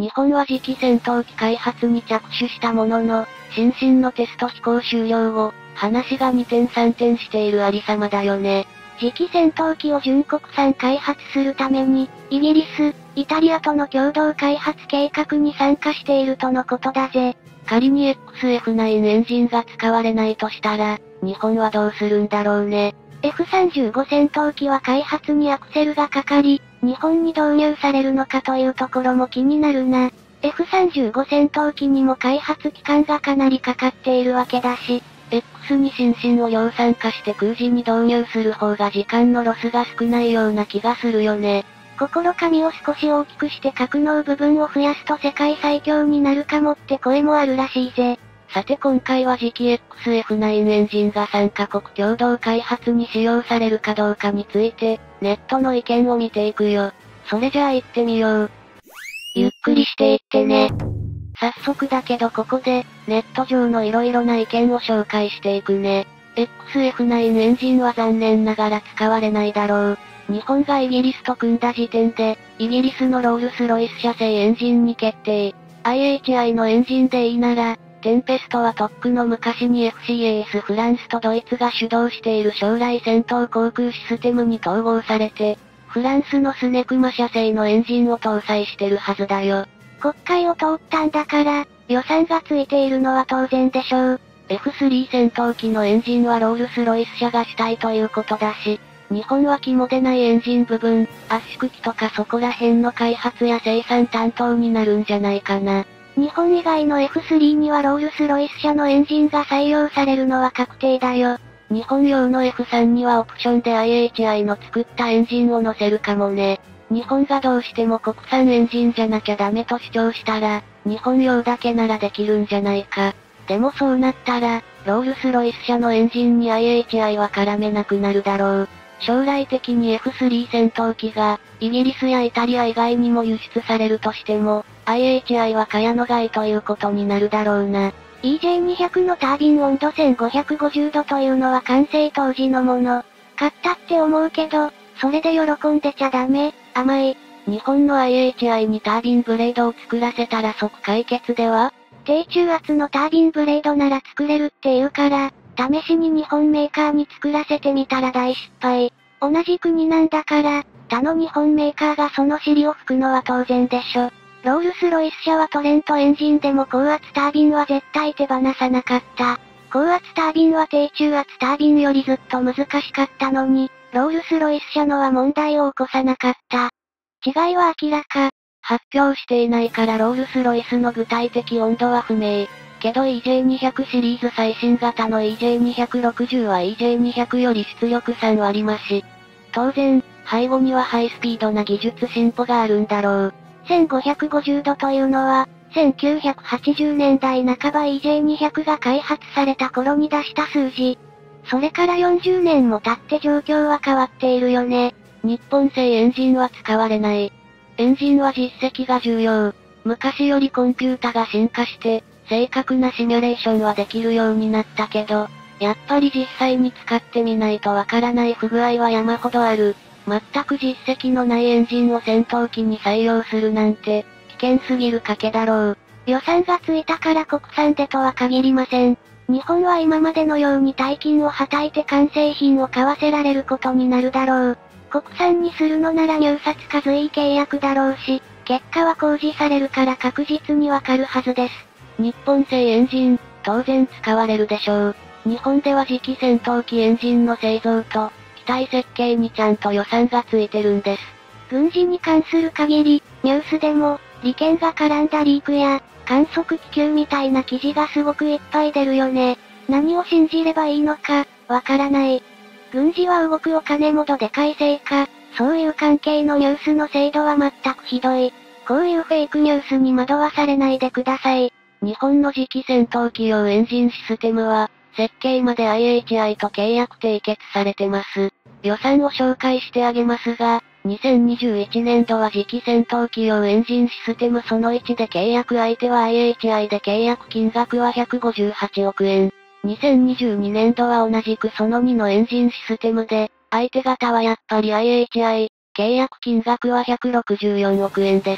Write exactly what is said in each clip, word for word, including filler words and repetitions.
日本は次期戦闘機開発に着手したものの、新進のテスト飛行終了後、話が二転三転しているありさまだよね。 次期戦闘機を純国産開発するために、イギリス、イタリアとの共同開発計画に参加しているとのことだぜ。 仮に エックスエフナイン エンジンが使われないとしたら、日本はどうするんだろうね。 エフさんじゅうご 戦闘機は開発にアクセルがかかり、日本に導入されるのかというところも気になるな。エフさんじゅうご 戦闘機にも開発期間がかなりかかっているわけだし、 X に新進を量産化して空時に導入する方が時間のロスが少ないような気がするよね。 心紙を少し大きくして格納部分を増やすと世界最強になるかもって声もあるらしいぜ。 さて今回は次期 エックスエフナイン エンジンがさんカ国共同開発に使用されるかどうかについて、ネットの意見を見ていくよ。それじゃあ行ってみよう。 ゆっくりしていってね。 早速だけどここで、ネット上の色々な意見を紹介していくね。エックスエフナイン エンジンは残念ながら使われないだろう。日本がイギリスと組んだ時点で、イギリスのロールスロイス社製エンジンに決定。アイエイチアイ のエンジンでいいなら、テンペストはとっくの昔に エフシーエーエス フランスとドイツが主導している将来戦闘航空システムに統合されて、フランスのスネクマ社製のエンジンを搭載してるはずだよ。 国会を通ったんだから、予算がついているのは当然でしょう。 エフスリー 戦闘機のエンジンはロールスロイス社が主体ということだし、日本は肝でないエンジン部分、圧縮機とかそこら辺の開発や生産担当になるんじゃないかな。 日本以外の エフスリー にはロールスロイス社のエンジンが採用されるのは確定だよ。 日本用の エフスリー にはオプションで アイエイチアイ の作ったエンジンを載せるかもね。日本がどうしても国産エンジンじゃなきゃダメと主張したら、日本用だけならできるんじゃないか。でもそうなったら、ロールスロイス社のエンジンに アイエイチアイ は絡めなくなるだろう。将来的に エフスリー 戦闘機が、イギリスやイタリア以外にも輸出されるとしても、アイエイチアイ は茅野外ということになるだろうな。 イージェーにひゃく のタービン温度せんごひゃくごじゅうどというのは完成当時のもの。買ったって思うけど、それで喜んでちゃダメ、甘い。 日本の アイエイチアイ にタービンブレードを作らせたら即解決では？ 低中圧のタービンブレードなら作れるって言うから、試しに日本メーカーに作らせてみたら大失敗。同じ国なんだから、他の日本メーカーがその尻を拭くのは当然でしょ。ロールスロイス社はトレントエンジンでも高圧タービンは絶対手放さなかった。高圧タービンは低中圧タービンよりずっと難しかったのに、ロールスロイス社のは問題を起こさなかった。違いは明らか。 発表していないからロールスロイスの具体的温度は不明。けど イージェーにひゃく シリーズ最新型の イージェーにひゃくろくじゅう は イージェーにひゃく より出力さんわり増し。当然、背後にはハイスピードな技術進歩があるんだろう。 せんごひゃくごじゅうどというのは、せんきゅうひゃくはちじゅうねんだいなかば イージェーにひゃく が開発された頃に出した数字。それからよんじゅうねんも経って状況は変わっているよね。 日本製エンジンは使われない。エンジンは実績が重要。昔よりコンピュータが進化して、正確なシミュレーションはできるようになったけど、やっぱり実際に使ってみないとわからない不具合は山ほどある。全く実績のないエンジンを戦闘機に採用するなんて、危険すぎる賭けだろう。 予算がついたから国産でとは限りません。日本は今までのように大金をはたいて完成品を買わせられることになるだろう。国産にするのなら入札か随意契約だろうし、結果は公示されるから確実にわかるはずです。 日本製エンジン、当然使われるでしょう。日本では次期戦闘機エンジンの製造と、機体設計にちゃんと予算がついてるんです。 軍事に関する限り、ニュースでも、利権が絡んだリークや、観測気球みたいな記事がすごくいっぱい出るよね。何を信じればいいのか、わからない。軍事は動くお金もどでかいせいか、そういう関係のニュースの精度は全くひどい。こういうフェイクニュースに惑わされないでください。 日本の次期戦闘機用エンジンシステムは、設計まで アイエイチアイ と契約締結されてます。予算を紹介してあげますが、にせんにじゅういちねんどは次期戦闘機用エンジンシステムそのいちで契約相手は アイエイチアイ で契約金額はひゃくごじゅうはちおくえん。にせんにじゅうにねんどは同じくそのにのエンジンシステムで、相手方はやっぱり アイエイチアイ、契約金額はひゃくろくじゅうよんおくえんです。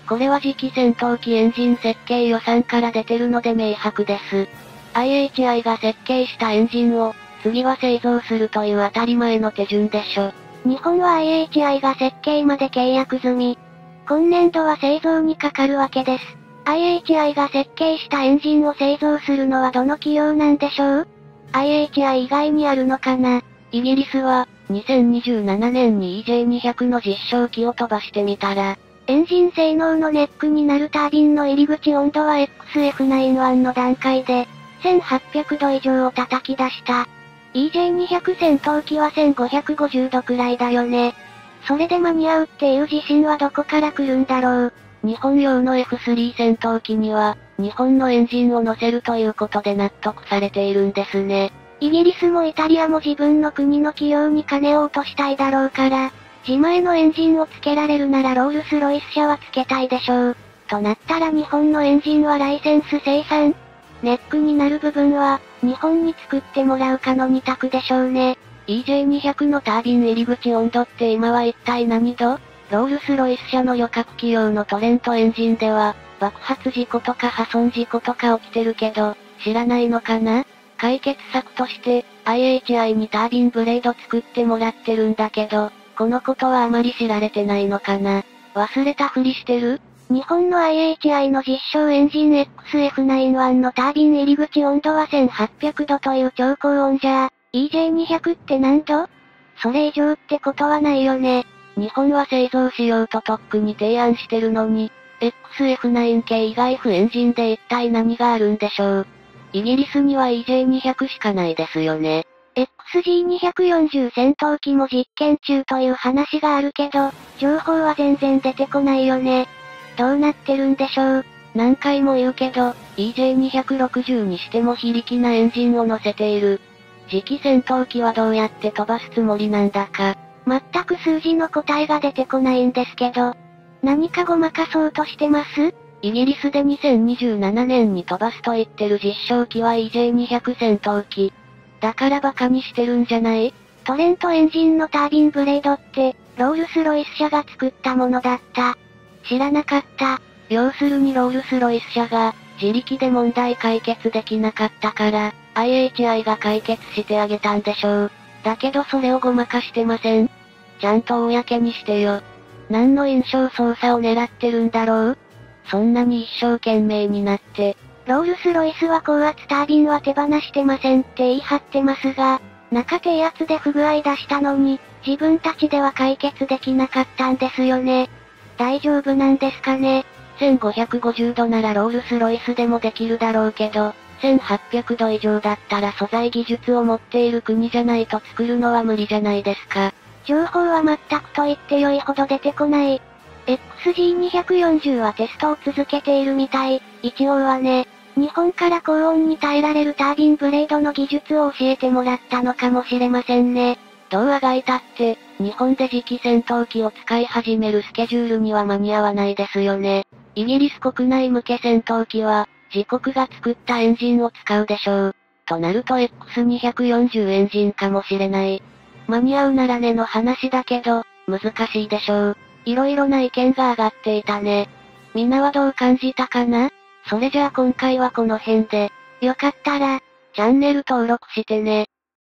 これは次期戦闘機エンジン設計予算から出てるので明白です。アイエイチアイ が設計したエンジンを、次は製造するという当たり前の手順でしょ。 日本は アイエイチアイ が設計まで契約済み。今年度は製造にかかるわけです。アイエイチアイ が設計したエンジンを製造するのはどの企業なんでしょう？ アイエイチアイ 以外にあるのかな？ イギリスは、にせんにじゅうななねんに イージェーにひゃく の実証機を飛ばしてみたら、 エンジン性能のネックになるタービンの入り口温度は エックスエフナインワン の段階で、せんはっぴゃくど以上を叩き出した。イージェーにひゃく 戦闘機はせんごひゃくごじゅうどくらいだよね。それで間に合うっていう自信はどこから来るんだろう。 日本用の エフスリー 戦闘機には、日本のエンジンを乗せるということで納得されているんですね。 イギリスもイタリアも自分の国の企業に金を落としたいだろうから、自前のエンジンをつけられるならロールスロイス社はつけたいでしょう。となったら日本のエンジンはライセンス生産？ネックになる部分は、日本に作ってもらうかの二択でしょうね。 イージェーにひゃく のタービン入り口温度って今は一体何度？ロールスロイス社の旅客企業のトレントエンジンでは、爆発事故とか破損事故とか起きてるけど、知らないのかな？解決策として、アイエイチアイ にタービンブレード作ってもらってるんだけど、このことはあまり知られてないのかな？忘れたふりしてる？ 日本の アイエイチアイ の実証エンジン エックスエフナインワン のタービン入り口温度はせんはっぴゃくどという超高温じゃあ、イージェーにひゃく って何度？それ以上ってことはないよね。 日本は製造しようととっくに提案してるのに、エックスエフナイン 系以外不エンジンで一体何があるんでしょう。イギリスには イージェーにひゃく しかないですよね。 エックスジーにひゃくよんじゅう 戦闘機も実験中という話があるけど、情報は全然出てこないよね。どうなってるんでしょう。 何回も言うけど、イージェーにひゃくろくじゅう にしても非力なエンジンを乗せている。次期戦闘機はどうやって飛ばすつもりなんだか。 全く数字の答えが出てこないんですけど、何かごまかそうとしてます？ イギリスでにせんにじゅうななねんに飛ばすと言ってる実証機は イージェーにひゃく 戦闘機。だからバカにしてるんじゃない？ トレントエンジンのタービンブレードって、ロールスロイス社が作ったものだった。知らなかった。 要するにロールスロイス社が、自力で問題解決できなかったから、アイエイチアイ が解決してあげたんでしょう。だけどそれをごまかしてません？ちゃんと公にしてよ。何の印象操作を狙ってるんだろう？そんなに一生懸命になって。 ロールスロイスは高圧タービンは手放してませんって言い張ってますが、中低圧で不具合出したのに、自分たちでは解決できなかったんですよね。大丈夫なんですかね？ せんごひゃくごじゅうどならロールスロイスでもできるだろうけど、せんはっぴゃくど以上だったら素材技術を持っている国じゃないと作るのは無理じゃないですか。 情報は全くと言って良いほど出てこない。エックスジーにひゃくよんじゅう はテストを続けているみたい。一応はね。日本から高温に耐えられるタービンブレードの技術を教えてもらったのかもしれませんね。 どうあがいたって、日本で次期戦闘機を使い始めるスケジュールには間に合わないですよね。イギリス国内向け戦闘機は、自国が作ったエンジンを使うでしょう。となると エックスにひゃくよんじゅう エンジンかもしれない。間に合うならねの話だけど、難しいでしょう。いろいろな意見が上がっていたね。みんなはどう感じたかな？それじゃあ今回はこの辺で、 よかったら、 チャンネル登録してね。